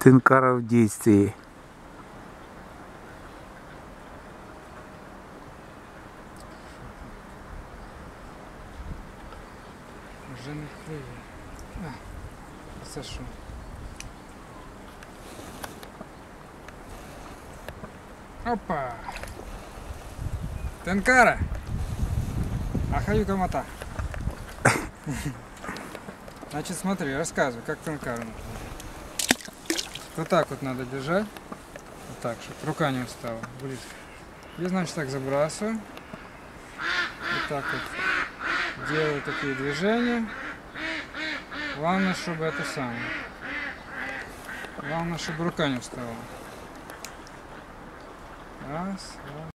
Тенкара в действии. Уже не клює. Це що? Опа! Тенкара! Ахаюка мота. Значит, смотри, рассказывай, как тенкару нужно. Вот так вот надо держать. Вот так, чтобы рука не устала. Близко. И, значит, так забрасываю. Вот так вот делаю такие движения. Главное, чтобы это самое. Главное, чтобы рука не устала. Раз, два.